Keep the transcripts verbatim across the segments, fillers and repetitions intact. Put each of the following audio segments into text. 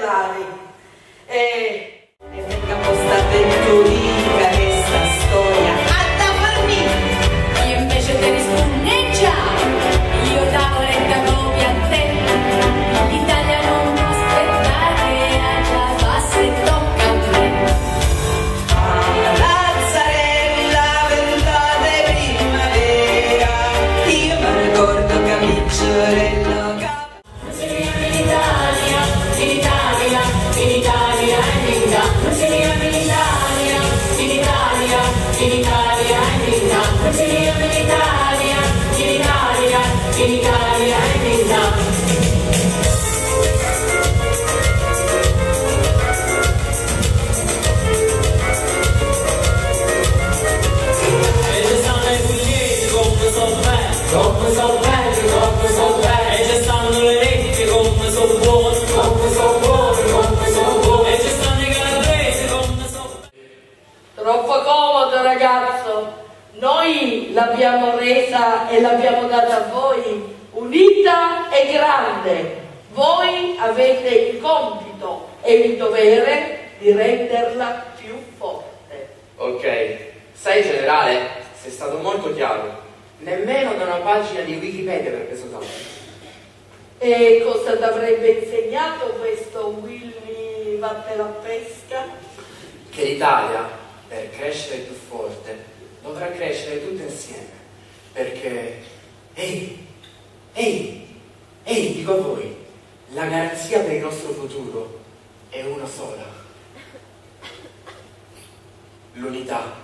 solari. E, e venga postata in Turica questa storia. Andà farmi! Io invece te rispondeggia, io davo retta proprio a te. L'Italia non può aspettare, già basta e tocca a me. Lazzarella, ventate primavera, io mi ricordo camicciorello. Troppo comodo, ragazzo. Noi l'abbiamo resa e l'abbiamo data a voi unita e grande. Voi avete il compito e il dovere di renderla più forte. Ok, sai generale, sei stato molto chiaro. Nemmeno da una pagina di Wikipedia per questo tanto. E cosa ti avrebbe insegnato questo Willy vattene a pesca? Che l'Italia, per crescere più forte, dovrà crescere tutta insieme. Perché, ehi, ehi, ehi, dico a voi, la garanzia per il nostro futuro è una sola. L'unità.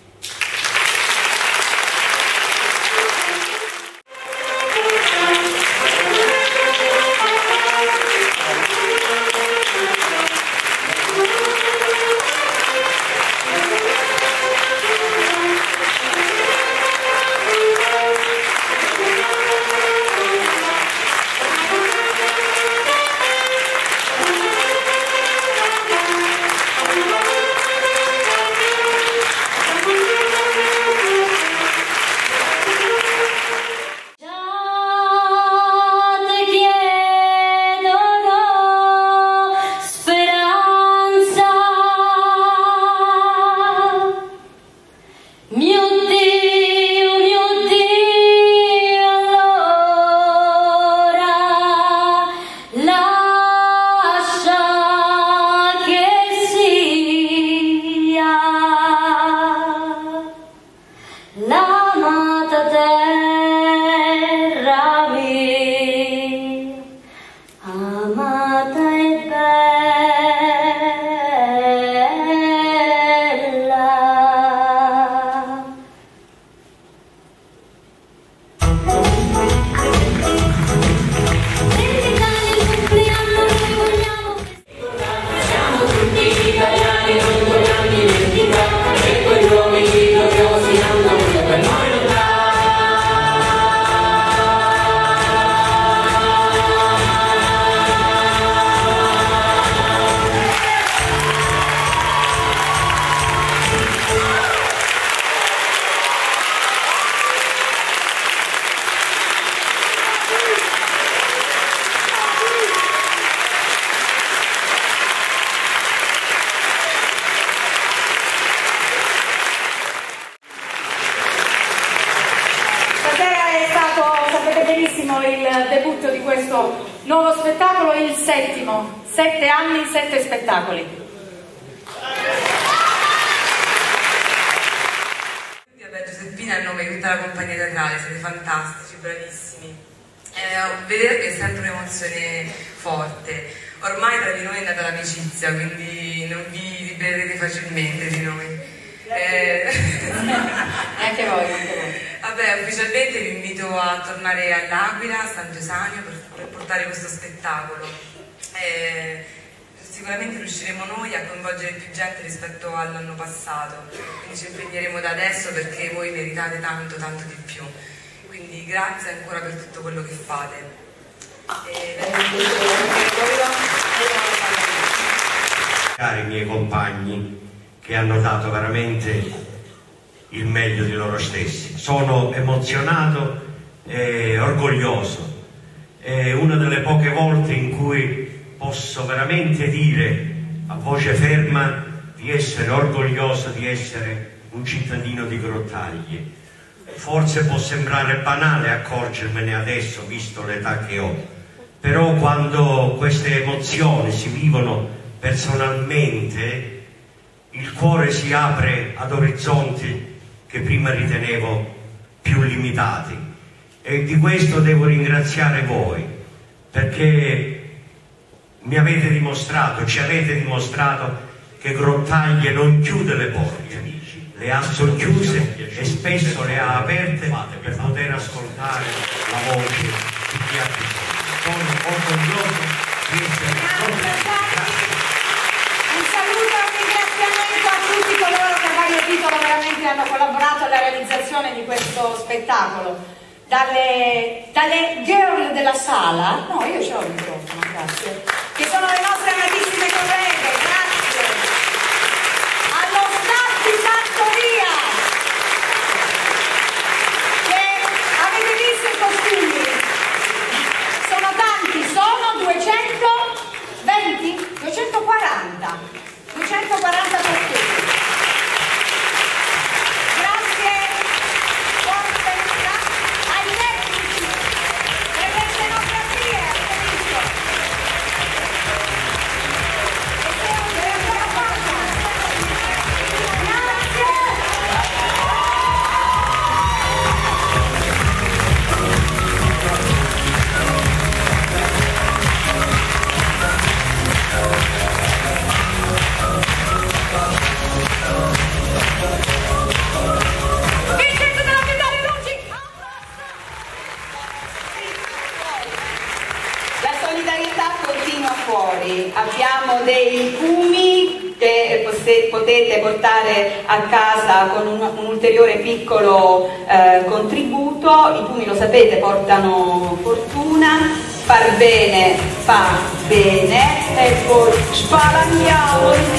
Il debutto di questo nuovo spettacolo, il settimo, sette anni, sette spettacoli. Vabbè, Giuseppina è il nome di tutta la compagnia teatrale, siete fantastici, bravissimi. Eh, vedervi è sempre un'emozione forte. Ormai tra di noi è nata l'amicizia, quindi non vi libererete facilmente di noi. Eh... anche voi, anche voi. Vabbè, ufficialmente vi invito a tornare all'Aquila, a San Gesanio, per, per portare questo spettacolo. Eh, sicuramente riusciremo noi a coinvolgere più gente rispetto all'anno passato, quindi ci impegneremo da adesso perché voi meritate tanto, tanto di più. Quindi grazie ancora per tutto quello che fate. E... Cari miei compagni, che hanno dato veramente il meglio di loro stessi. Sono emozionato e orgoglioso. È una delle poche volte in cui posso veramente dire a voce ferma di essere orgoglioso di essere un cittadino di Grottaglie. Forse può sembrare banale accorgermene adesso, visto l'età che ho, però quando queste emozioni si vivono personalmente, il cuore si apre ad orizzonti che prima ritenevo più limitati. E di questo devo ringraziare voi, perché mi avete dimostrato, ci avete dimostrato che Grottaglie non chiude le porte, le ha socchiuse e spesso le ha aperte per poter ascoltare la voce di chi ha bisogno. Sono orgoglioso di essere Grottaglie. Un saluto e un ringraziamento a tutti coloro che a vario titolo veramente hanno collaborato alla realizzazione di questo spettacolo. Dalle, dalle girl della sala, no, io ce l'ho il microfono, grazie, che sono le nostre amatissime colleghe, grazie, allo staff di Fattoria, che avete visto i costumi, sono tanti, sono duecentoventi, duecentoquaranta, duecentoquaranta costumi. Grazie, forza ai tecnici per le scenografie, avete visto? E se non ce l'abbiamo fatta. Vincenzo della Pedale Luci! La solidarietà continua fuori, abbiamo dei fumi che posse- potete portare a casa con un, un ulteriore piccolo eh, contributo. I fumi, lo sapete, portano fortuna, far bene fa bene e poi spalanchiamo